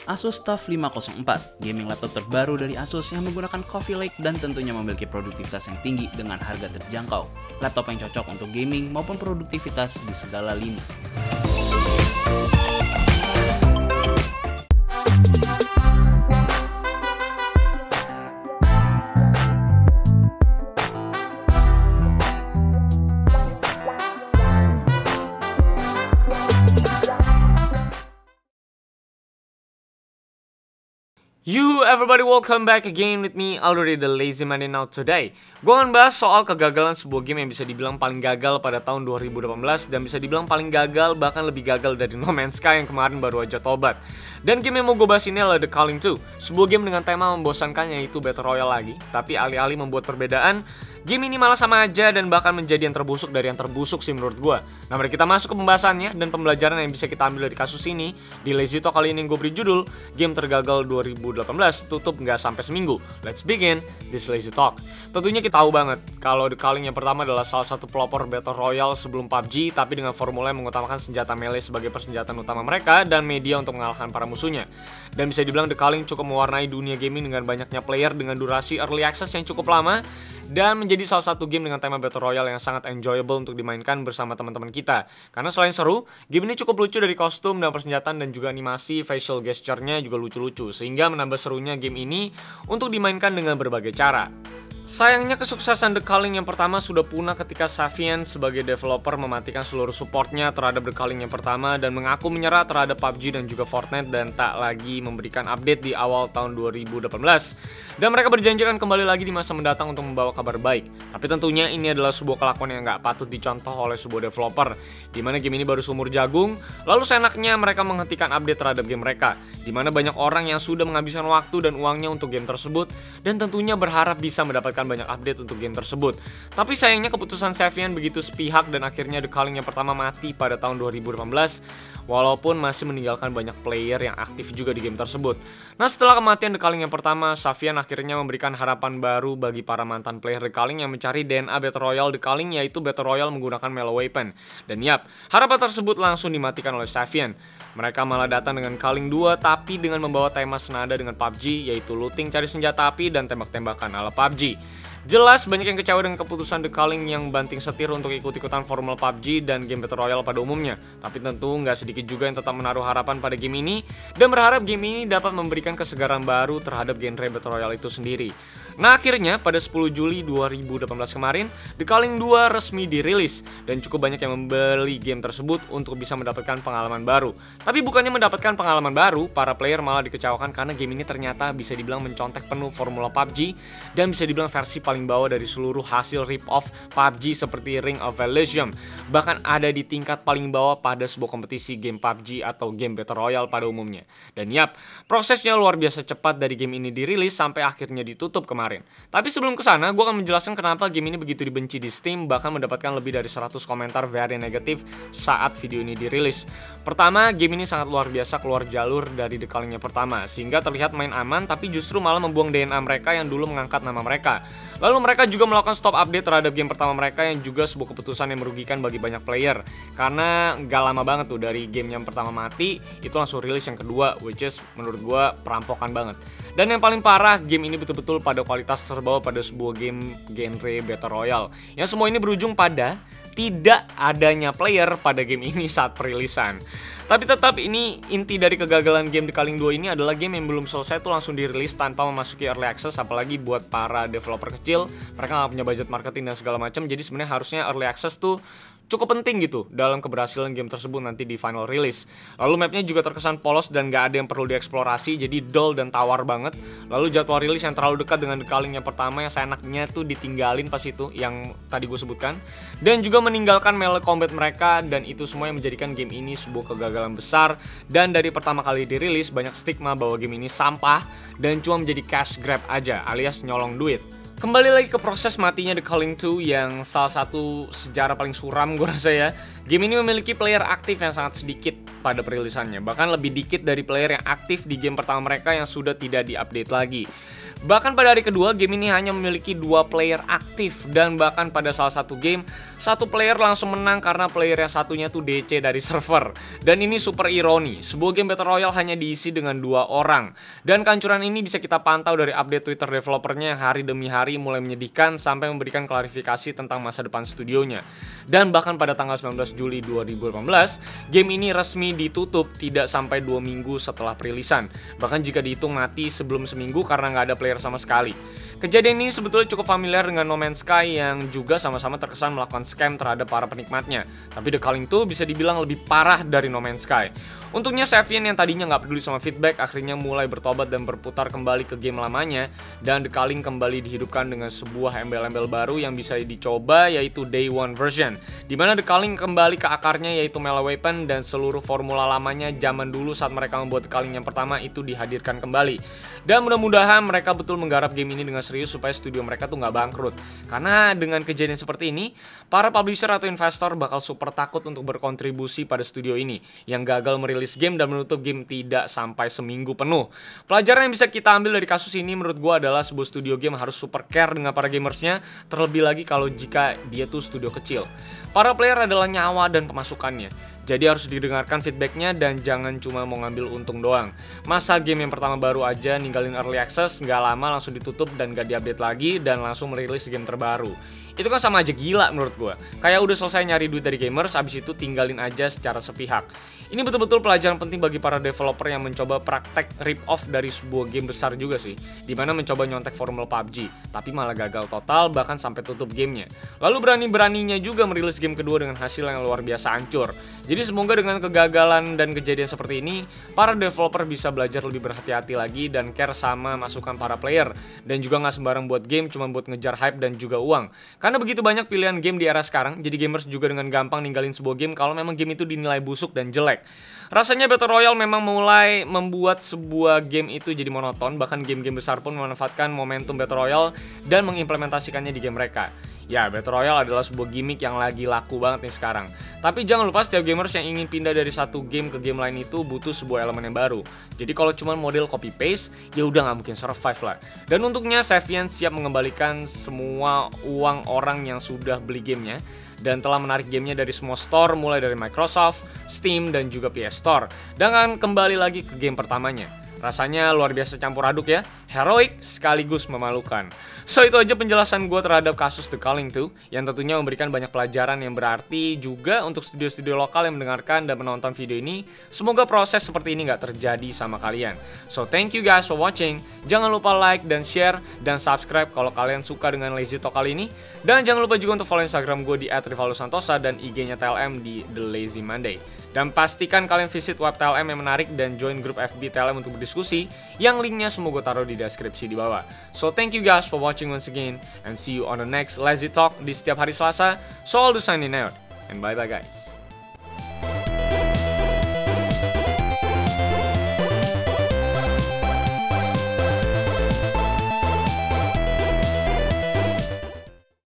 Asus TUF 504, gaming laptop terbaru dari Asus yang menggunakan Coffee Lake dan tentunya memiliki produktivitas yang tinggi dengan harga terjangkau. Laptop yang cocok untuk gaming maupun produktivitas di segala lini. You everybody, welcome back again with me, Already the Lazy Man. Now today gue akan bahas soal kegagalan sebuah game yang bisa dibilang paling gagal pada tahun 2018 dan bisa dibilang paling gagal, bahkan lebih gagal dari No Man's Sky yang kemarin baru aja tobat. Dan game yang mau gue bahas ini adalah The Calling 2, sebuah game dengan tema membosankan yaitu Battle Royale lagi. Tapi alih-alih membuat perbedaan, game ini malah sama aja dan bahkan menjadi yang terbusuk dari yang terbusuk sih menurut gue. Nah, mari kita masuk ke pembahasannya dan pembelajaran yang bisa kita ambil dari kasus ini. Di Lazy Talk kali ini yang gue beri judul Game Tergagal 2018 tutup nggak sampai seminggu. Let's begin this Lazy Talk. Tentunya kita tahu banget kalau The Calling yang pertama adalah salah satu pelopor Battle Royale sebelum PUBG, tapi dengan formula yang mengutamakan senjata melee sebagai persenjataan utama mereka dan media untuk mengalahkan para musuhnya. Dan bisa dibilang The Calling cukup mewarnai dunia gaming dengan banyaknya player dengan durasi early access yang cukup lama dan menjadi salah satu game dengan tema Battle Royale yang sangat enjoyable untuk dimainkan bersama teman-teman kita. Karena selain seru, game ini cukup lucu dari kostum dan persenjataan dan juga animasi facial gesture-nya juga lucu-lucu, sehingga menambah serunya game ini untuk dimainkan dengan berbagai cara. Sayangnya kesuksesan The Calling yang pertama sudah punah ketika Savian sebagai developer mematikan seluruh supportnya terhadap The Calling yang pertama dan mengaku menyerah terhadap PUBG dan juga Fortnite dan tak lagi memberikan update di awal tahun 2018. Dan mereka berjanji akan kembali lagi di masa mendatang untuk membawa kabar baik. Tapi tentunya ini adalah sebuah kelakuan yang nggak patut dicontoh oleh sebuah developer, dimana game ini baru seumur jagung, lalu seenaknya mereka menghentikan update terhadap game mereka, dimana banyak orang yang sudah menghabiskan waktu dan uangnya untuk game tersebut dan tentunya berharap bisa mendapatkan banyak update untuk game tersebut. Tapi sayangnya keputusan Savian begitu sepihak dan akhirnya The Calling yang pertama mati pada tahun 2018, walaupun masih meninggalkan banyak player yang aktif juga di game tersebut. Nah, setelah kematian The Calling yang pertama, Savian akhirnya memberikan harapan baru bagi para mantan player The Calling yang mencari DNA Battle Royale The Calling, yaitu Battle Royale menggunakan melee weapon. Dan yap, harapan tersebut langsung dimatikan oleh Savian. Mereka malah datang dengan Calling 2 tapi dengan membawa tema senada dengan PUBG, yaitu looting, cari senjata api, dan tembak-tembakan ala PUBG. Jelas banyak yang kecewa dengan keputusan The Calling yang banting setir untuk ikut-ikutan formula PUBG dan game Battle Royale pada umumnya. Tapi tentu nggak sedikit juga yang tetap menaruh harapan pada game ini dan berharap game ini dapat memberikan kesegaran baru terhadap genre Battle Royale itu sendiri. Nah, akhirnya pada 10 Juli 2018 kemarin, The Calling 2 resmi dirilis dan cukup banyak yang membeli game tersebut untuk bisa mendapatkan pengalaman baru. Tapi bukannya mendapatkan pengalaman baru, para player malah dikecewakan karena game ini ternyata bisa dibilang mencontek penuh formula PUBG dan bisa dibilang versi paling bawah dari seluruh hasil rip-off PUBG seperti Ring of Elysium. Bahkan ada di tingkat paling bawah pada sebuah kompetisi game PUBG atau game Battle Royale pada umumnya. Dan yap, prosesnya luar biasa cepat dari game ini dirilis sampai akhirnya ditutup kemarin. Tapi sebelum kesana, gue akan menjelaskan kenapa game ini begitu dibenci di Steam, bahkan mendapatkan lebih dari 100 komentar very negatif saat video ini dirilis. Pertama, game ini sangat luar biasa keluar jalur dari The Calling yang pertama, sehingga terlihat main aman tapi justru malah membuang DNA mereka yang dulu mengangkat nama mereka. Lalu mereka juga melakukan stop update terhadap game pertama mereka yang juga sebuah keputusan yang merugikan bagi banyak player. Karena gak lama banget tuh dari game yang pertama mati, itu langsung rilis yang kedua, which is menurut gue perampokan banget. Dan yang paling parah, game ini betul-betul pada kualitas terbawa pada sebuah game genre Battle Royale. Yang semua ini berujung pada tidak adanya player pada game ini saat perilisan. Tapi tetap ini inti dari kegagalan game The Calling 2 ini adalah game yang belum selesai tuh langsung dirilis tanpa memasuki early access, apalagi buat para developer kecil, mereka nggak punya budget marketing dan segala macam. Jadi sebenarnya harusnya early access tuh cukup penting gitu dalam keberhasilan game tersebut nanti di final release. Lalu mapnya juga terkesan polos dan gak ada yang perlu dieksplorasi, jadi dull dan tawar banget. Lalu jadwal rilis yang terlalu dekat dengan The Calling yang pertama yang seenaknya tuh ditinggalin pas itu yang tadi gue sebutkan, dan juga meninggalkan melee combat mereka, dan itu semua yang menjadikan game ini sebuah kegagalan besar. Dan dari pertama kali dirilis banyak stigma bahwa game ini sampah dan cuma menjadi cash grab aja alias nyolong duit. Kembali lagi ke proses matinya The Calling 2 yang salah satu sejarah paling suram gue rasa ya. Game ini memiliki player aktif yang sangat sedikit pada perilisannya, bahkan lebih dikit dari player yang aktif di game pertama mereka yang sudah tidak diupdate lagi. Bahkan pada hari kedua, game ini hanya memiliki 2 player aktif, dan bahkan pada salah satu game, 1 player langsung menang karena player yang satunya tuh DC dari server. Dan ini super ironi, sebuah game Battle Royale hanya diisi dengan 2 orang. Dan kehancuran ini bisa kita pantau dari update Twitter developernya yang hari demi hari mulai menyedihkan sampai memberikan klarifikasi tentang masa depan studionya. Dan bahkan pada tanggal 19 Juli 2018, game ini resmi ditutup tidak sampai 2 minggu setelah perilisan. Bahkan jika dihitung mati sebelum seminggu karena nggak ada player sama sekali. Kejadian ini sebetulnya cukup familiar dengan No Man's Sky yang juga sama-sama terkesan melakukan scam terhadap para penikmatnya. Tapi The Culling 2 bisa dibilang lebih parah dari No Man's Sky. Untungnya Sevian yang tadinya nggak peduli sama feedback akhirnya mulai bertobat dan berputar kembali ke game lamanya, dan The Culling kembali dihidupkan dengan sebuah embel-embel baru yang bisa dicoba, yaitu Day One version, dimana The Culling kembali ke akarnya yaitu melee weapon, dan seluruh formula lamanya zaman dulu saat mereka membuat The Culling yang pertama itu dihadirkan kembali. Dan mudah-mudahan mereka betul menggarap game ini dengan serius supaya studio mereka tuh nggak bangkrut. Karena dengan kejadian seperti ini, para publisher atau investor bakal super takut untuk berkontribusi pada studio ini yang gagal merilis game dan menutup game tidak sampai seminggu penuh. Pelajaran yang bisa kita ambil dari kasus ini menurut gue adalah sebuah studio game harus super care dengan para gamersnya, terlebih lagi kalau jika dia tuh studio kecil. Para player adalah nyawa dan pemasukannya. Jadi harus didengarkan feedbacknya dan jangan cuma mau ngambil untung doang. Masa game yang pertama baru aja ninggalin early access, nggak lama langsung ditutup dan nggak diupdate lagi dan langsung merilis game terbaru. Itu kan sama aja gila menurut gue. Kayak udah selesai nyari duit dari gamers, abis itu tinggalin aja secara sepihak. Ini betul-betul pelajaran penting bagi para developer yang mencoba praktek rip-off dari sebuah game besar juga sih, dimana mencoba nyontek formula PUBG, tapi malah gagal total bahkan sampai tutup gamenya. Lalu berani-beraninya juga merilis game kedua dengan hasil yang luar biasa hancur. Jadi semoga dengan kegagalan dan kejadian seperti ini, para developer bisa belajar lebih berhati-hati lagi dan care sama masukan para player, dan juga nggak sembarang buat game cuma buat ngejar hype dan juga uang. Karena begitu banyak pilihan game di era sekarang, jadi gamers juga dengan gampang ninggalin sebuah game kalau memang game itu dinilai busuk dan jelek. Rasanya Battle Royale memang mulai membuat sebuah game itu jadi monoton, bahkan game-game besar pun memanfaatkan momentum Battle Royale dan mengimplementasikannya di game mereka. Ya, Battle Royale adalah sebuah gimmick yang lagi laku banget nih sekarang. Tapi jangan lupa setiap gamers yang ingin pindah dari satu game ke game lain itu butuh sebuah elemen yang baru. Jadi kalau cuma model copy paste, ya udah nggak mungkin survive lah. Dan untuknya Sevian siap mengembalikan semua uang orang yang sudah beli gamenya, dan telah menarik gamenya dari semua store mulai dari Microsoft, Steam, dan juga PS Store, dan akan kembali lagi ke game pertamanya. Rasanya luar biasa campur aduk ya, heroik sekaligus memalukan. So itu aja penjelasan gue terhadap kasus The Culling 2, yang tentunya memberikan banyak pelajaran yang berarti juga untuk studio-studio lokal yang mendengarkan dan menonton video ini. Semoga proses seperti ini gak terjadi sama kalian. So thank you guys for watching. Jangan lupa like dan share dan subscribe kalau kalian suka dengan Lazy Talk kali ini. Dan jangan lupa juga untuk follow Instagram gue di @rivalusantosa dan IG-nya TLM di The Lazy Monday. Dan pastikan kalian visit web TLM yang menarik dan join grup FB TLM untuk berdiskusi, yang linknya semua gue taruh di deskripsi di bawah. So thank you guys for watching once again, and see you on the next Lazy Talk di setiap hari Selasa. So I'll do signing out, and bye bye guys.